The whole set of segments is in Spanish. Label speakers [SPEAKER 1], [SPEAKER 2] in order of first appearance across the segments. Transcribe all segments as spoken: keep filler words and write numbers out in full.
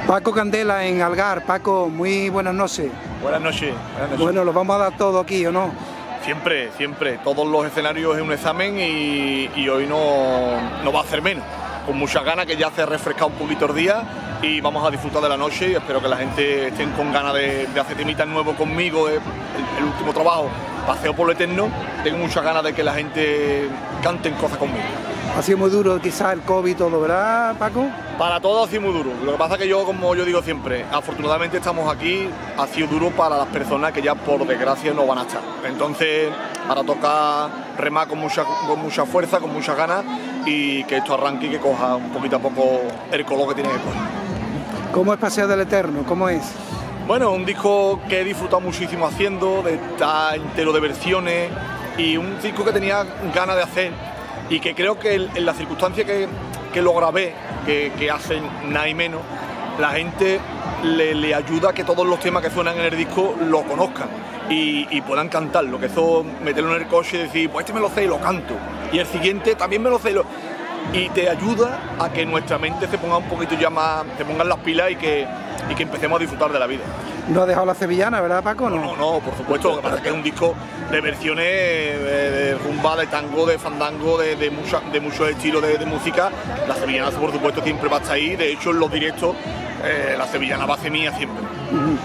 [SPEAKER 1] Paco Candela en Algar. Paco, muy buenas noches.
[SPEAKER 2] Buenas noches. Buenas noches.
[SPEAKER 1] Bueno, los vamos a dar todo aquí, ¿o no?
[SPEAKER 2] Siempre, siempre. Todos los escenarios es un examen y, y hoy no, no va a hacer menos. Con muchas ganas, que ya se ha refrescado un poquito el día y vamos a disfrutar de la noche y espero que la gente estén con ganas de, de hacer temitas nuevos conmigo. El, el último trabajo, Paseo por lo Eterno, tengo muchas ganas de que la gente cante cosas conmigo.
[SPEAKER 1] Ha sido muy duro quizás el COVID y todo, ¿verdad, Paco?
[SPEAKER 2] Para todos ha sido muy duro. Lo que pasa es que yo, como yo digo siempre, afortunadamente estamos aquí, ha sido duro para las personas que ya por desgracia no van a estar. Entonces, ahora toca remar con mucha, con mucha fuerza, con muchas ganas y que esto arranque y que coja un poquito a poco el color que tiene que coger.
[SPEAKER 1] ¿Cómo es Paseo del Eterno? ¿Cómo es?
[SPEAKER 2] Bueno, un disco que he disfrutado muchísimo haciendo, de estar entero de versiones y un disco que tenía ganas de hacer y que creo que en las circunstancias que, que lo grabé, que, que hacen nada y menos, la gente le, le ayuda a que todos los temas que suenan en el disco lo conozcan y, y puedan cantarlo, que eso, meterlo en el coche y decir, pues este me lo sé y lo canto, y el siguiente también me lo sé y, lo... y te ayuda a que nuestra mente se ponga un poquito ya más, se pongan las pilas y que, y que empecemos a disfrutar de la vida.
[SPEAKER 1] No ha dejado la sevillana, ¿verdad, Paco?
[SPEAKER 2] No, no, no, por supuesto. Lo que pasa es que es un disco de versiones de, de rumba, de tango, de fandango, de, de, mucha, de muchos estilos de, de música. La sevillana, por supuesto, siempre va a estar ahí. De hecho, en los directos, eh, la sevillana va a ser mía siempre.
[SPEAKER 1] Uh-huh.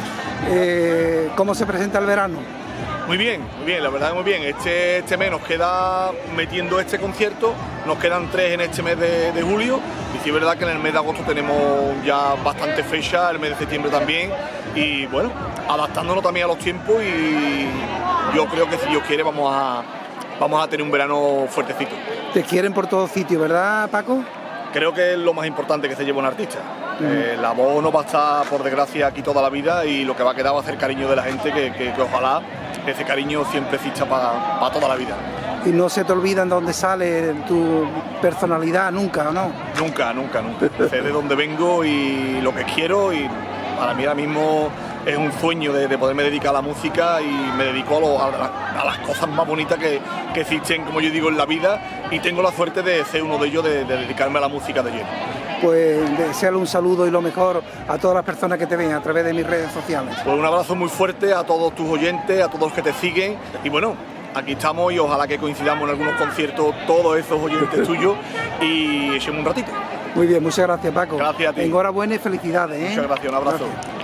[SPEAKER 1] eh, ¿Cómo se presenta el verano?
[SPEAKER 2] Muy bien, muy bien, la verdad muy bien. Este, este mes nos queda, metiendo este concierto, nos quedan tres en este mes de, de julio. Y sí es verdad que en el mes de agosto tenemos ya bastante fecha, el mes de septiembre también. Y bueno, adaptándonos también a los tiempos y yo creo que si Dios quiere vamos a, vamos a tener un verano fuertecito.
[SPEAKER 1] Te quieren por todos sitios, ¿verdad, Paco?
[SPEAKER 2] Creo que es lo más importante que se lleva un artista. Uh-huh. eh, la voz no va a estar, por desgracia, aquí toda la vida y lo que va a quedar va a ser cariño de la gente, que, que, que ojalá ese cariño siempre exista para pa toda la vida.
[SPEAKER 1] ¿Y no se te olvida de dónde sale tu personalidad nunca, o no?
[SPEAKER 2] Nunca, nunca, nunca. Sé de dónde vengo y lo que quiero y para mí ahora mismo es un sueño de, de poderme dedicar a la música y me dedico a, lo, a, la, a las cosas más bonitas que, que existen, como yo digo, en la vida y tengo la suerte de ser uno de ellos, de, de dedicarme a la música de lleno.
[SPEAKER 1] Pues desearle un saludo y lo mejor a todas las personas que te ven a través de mis redes sociales.
[SPEAKER 2] Pues un abrazo muy fuerte a todos tus oyentes, a todos los que te siguen y bueno, aquí estamos y ojalá que coincidamos en algunos conciertos todos esos oyentes tuyos y echemos un ratito.
[SPEAKER 1] Muy bien, muchas gracias, Paco.
[SPEAKER 2] Gracias a ti.
[SPEAKER 1] Enhorabuena y felicidades. ¿eh?
[SPEAKER 2] Muchas gracias, un abrazo.
[SPEAKER 1] Gracias.